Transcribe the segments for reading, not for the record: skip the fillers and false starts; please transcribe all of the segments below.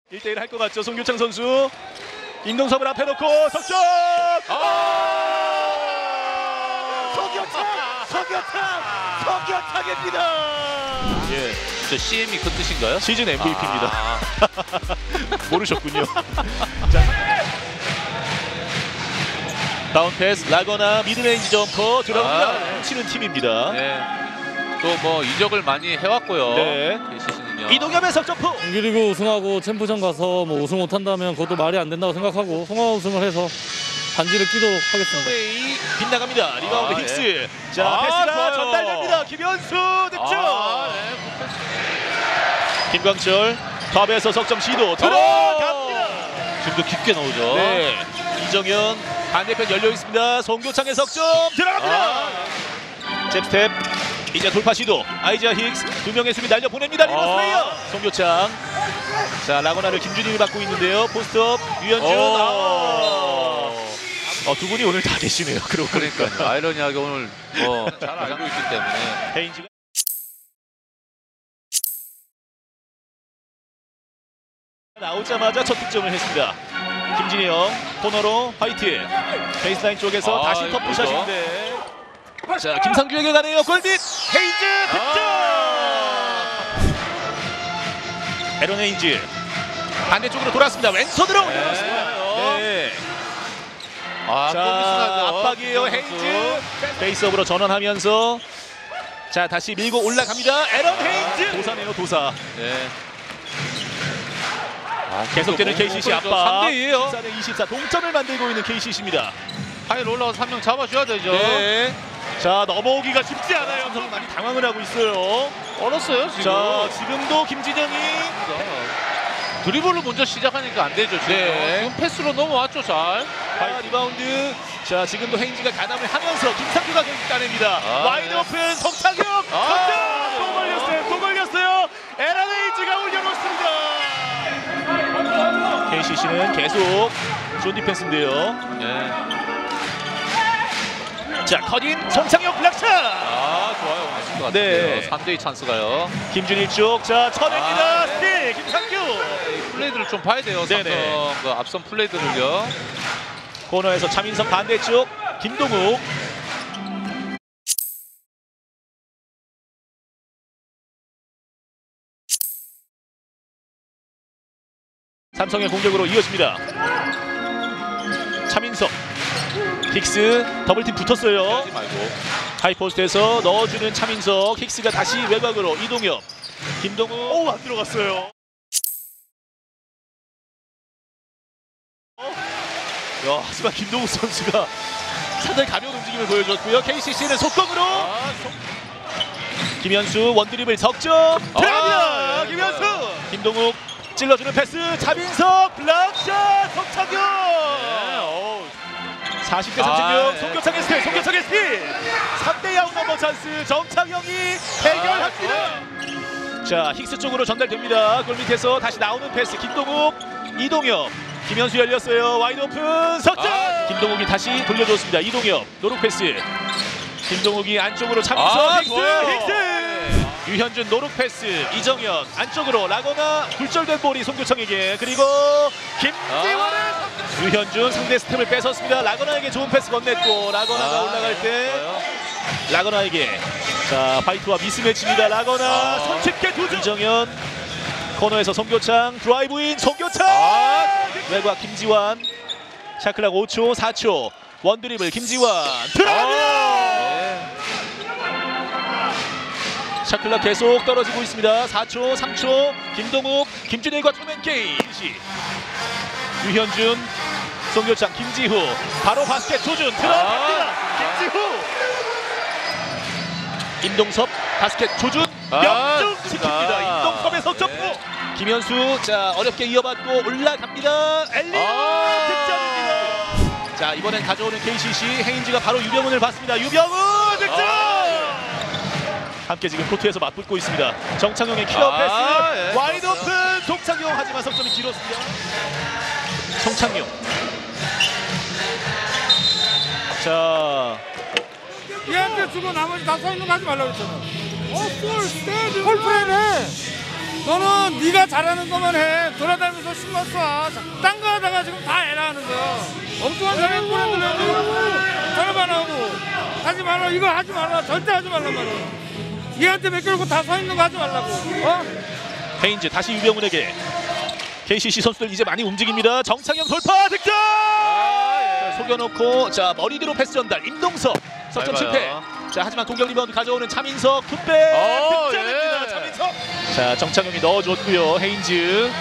1대1 할 것 같죠. 송교창 선수. 임동섭을 앞에 놓고 석점! 석교창입니다. 예, 저 CM이 그 뜻인가요? 시즌 MVP입니다. 모르셨군요. 자, 다운 패스 라거나 미드레인지 점퍼 들어갑니다. 치는 팀입니다. 네. 또 뭐 이적을 많이 해왔고요. 네. KCC는요. 이동엽의 석점포. 경기리그 우승하고 챔프전 가서 뭐 우승 못한다면 그것도 말이 안 된다고 생각하고 송화 우승을 해서 반지를 끼도록 하겠습니다. 빗나갑니다. 리바운드 힉스. 예. 자, 패스가 좋아요. 전달됩니다. 김현수 득점. 네. 김광철 탑에서 석점 시도 들어갑니다. 지금도 깊게 나오죠. 네. 이정현 반대편 열려 있습니다. 송교창의 석점 들어갑니다. 잽스텝 이제 돌파 시도. 아이자 힉스 두 명의 수비 날려 보냅니다. 리버스 플레이어 송교창. 자, 라거나를 김준일이 맡고 있는데요. 포스트업 유현준. 두 분이 오늘 다 계시네요. 그러니까요. 아이러니하게 오늘 뭐 잘 알고 있기 때문에. 헤인즈가 나오자마자 첫 득점을 했습니다. 김진영 코너로 화이트 베이스라인 쪽에서 다시 터프샷인데 자, 김상규에게 가네요. 골밑 헤인즈 득점. 에런 헤인즈 반대쪽으로 돌았습니다. 왼손으로 올려놓습니다. 네. 자, 압박이에요. 헤인즈 페이스업으로 전환하면서 자, 다시 밀고 올라갑니다. 에런 헤인즈 도사네요. 도사. 네. 계속되는 KCC 압박. 3대2예요. 24대 24 동점을 만들고 있는 KCC입니다. 하이를 올라와서 한 명 잡아줘야 되죠. 네. 자, 넘어오기가 쉽지 않아요. 삼성은 많이 당황을 하고 있어요. 얼었어요 지금. 자, 지금도 김진영이 드리블을 먼저 시작하니까 안 되죠. 지금. 네. 지금 패스로 넘어왔죠 잘. 리바운드. 자, 지금도 헤인즈가 가담을 하면서 김상규가 경기 따냅니다. 와이드 오픈 송창용 석점! 또 걸렸어요. 또 걸렸어요. 에런 헤인즈가 올려놓습니다. KCC는 계속 존 디펜스인데요. 네. 자, 커딘 송창용 블락샷. 좋아요. 맞을 것 같아요. 네. 3대2 찬스가요. 김준일 쪽. 자, 쳐냅니다. 스틸 김상규. 이 플레이들을 좀 봐야 돼요. 네네. 삼성 그 앞선 플레이들을요. 코너에서 차민석 반대쪽 김동욱. 삼성의 공격으로 이어집니다. 차민석 힉스 더블팀 붙었어요. 하지 말고. 하이포스트에서 넣어주는 차민석. 힉스가 다시 외곽으로 이동엽. 김동욱 안 들어갔어요. 하지만 김동욱 선수가 상당히 가벼운 움직임을 보여줬고요. KCC는 속공으로 김현수 원드리블 석점 들어갑니다. 김현수. 김동욱 찔러주는 패스. 차민석 블락샷 송창용. 40대 36 송교창의 스틸. 송교창의 스틸. 3대 아웃 넘버 찬스. 정창용이 해결합니다. 자, 힉스 쪽으로 전달됩니다. 골밑에서 다시 나오는 패스. 김동욱 이동엽. 김현수 열렸어요. 와이드 오픈 석점. 김동욱이 다시 돌려줬습니다. 이동엽 노룩 패스. 김동욱이 안쪽으로 차민석 힉스. 유현준 노룩 패스. 이정현 안쪽으로 라거나 굴절된 볼이 송교창에게. 그리고 김지원은 유현준 상대 스텝을 뺏었습니다. 라거나에게 좋은 패스 건넸고 라거나가 올라갈 때 라거나에게 자, 파이트와 미스매치입니다. 라거나 손쉽게 두 점. 이정현 코너에서 송교창 드라이브인 송교창. 외곽 김지환. 샤클락 5초 4초 원드리블 김지환 들어갑니다. 샤클락 계속 떨어지고 있습니다. 4초 3초 김동욱 김준일과 투맨 게임. 유현준 송교창 김지후 바로 바스켓 조준 들어갑니다. 김지후. 임동섭 바스켓 조준 역중시킵니다. 임동섭의 석점포. 김현수 자, 어렵게 이어받고 올라갑니다. 엘리 득점입니다. 자, 이번엔 가져오는 KCC. 헤인즈가 바로 유병훈을 봤습니다. 유병훈 득점. 함께 지금 코트에서 맞붙고 있습니다. 정창용의 킬러 패스. 와이드 오픈 송창용. 하지만 석점이 길었습니다. 송창용. 자, 얘한테 주고 나머지 다 서 있는 거 하지 말라고 했잖아. 폴 플레이네. 너는 네가 잘하는 것만 해. 돌아다니면서 신경 써. 딴 거 하다가 지금 다 애라하는 거야. 엉뚱한 사람이 보내들려고 전화만 하고 하지 말라. 이거 하지 말라. 절대 하지 말란 말이야. 얘한테 맡겨놓고 다 서 있는 거 하지 말라고. 어? 헤인즈 다시 유병훈에게. KCC 선수들 이제 많이 움직입니다. 정창영 돌파 득점! 자, 속여놓고 자 머리 뒤로 패스 전달 임동석 석점 실패. 자 하지만 공격 리바운드 가져오는 차민석 풋백 득점입니다. 예. 차민석. 자 정창영이 넣어줬고요. 헤인즈.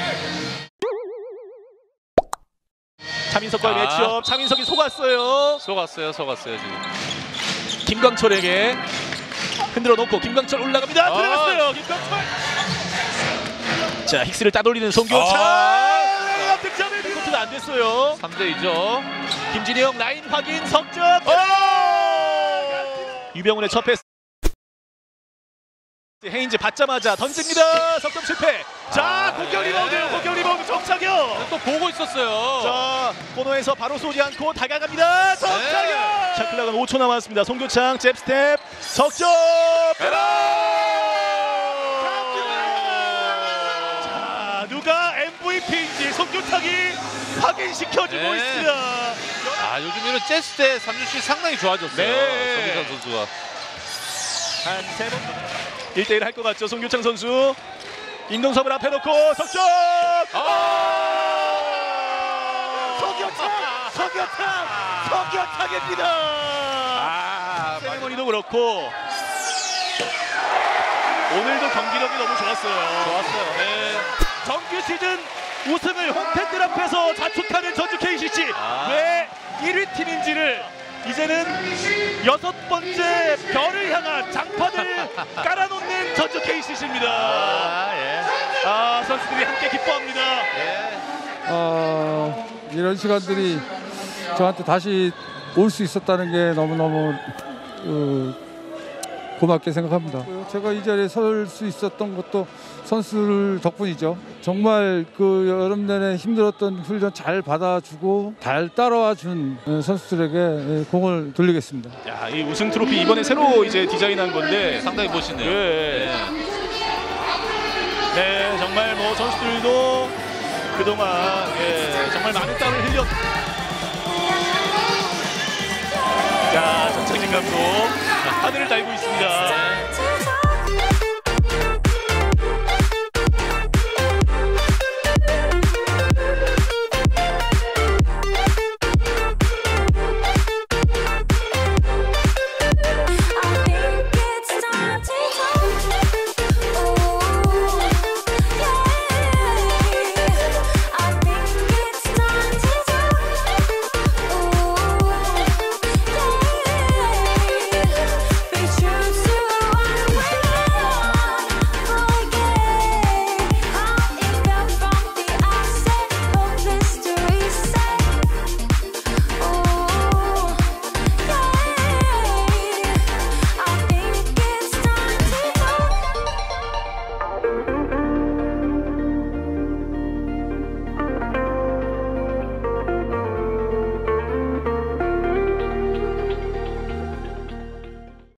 차민석과의 매치업. 차민석이 속았어요. 속았어요 지금. 김광철에게 흔들어 놓고 김광철 올라갑니다. 들어갔어요. 김광철. 자 힉스를 따돌리는 송교창. 득점에 리코트가 안 됐어요. 3대2죠. 김진영 라인 확인 석점. 유병훈의 첫 패스. 헤인즈 받자마자 던집니다. 석점 실패. 자 공격 리바운드 정창영. 또 보고 있었어요. 자 코너에서 바로 쏘지 않고 다가갑니다. 정창영. 샤클락은 5초 남았습니다. 송교창 잽스텝 석점. 자 누가 MVP인지 송교창이 확인시켜주고 있습니다. 요즘 이런 재즈 때 3주씩 상당히 좋아졌어요. 네. 송교창 선수가. 한 3번 1대1 할 것 같죠. 송교창 선수 임동섭을 앞에 놓고 석점. 석교창입니다. 세레머니도 그렇고 오늘도 경기력이 너무 좋았어요. 네. 정규 시즌 우승을 홈팬들 앞에서 자축하는 전주 KCC. 왜 1위 팀인지를 이제는 6번째 별을 향한 장판을 깔아놓는 전주 KCC입니다. 선수들이 함께 기뻐합니다. 이런 시간들이 저한테 다시 올 수 있었다는 게 너무너무 고맙게 생각합니다. 제가 이 자리에 설 수 있었던 것도 선수들 덕분이죠. 정말 그 여름 내내 힘들었던 훈련 잘 받아주고 잘 따라와 준 선수들에게 공을 돌리겠습니다. 야, 이 우승 트로피 이번에 새로 이제 디자인한 건데 상당히 멋있네요. 네, 정말 뭐 선수들도 그동안 정말 많은 땀을 흘렸. 자, 전창진 감독 하늘을 달고 있습니다.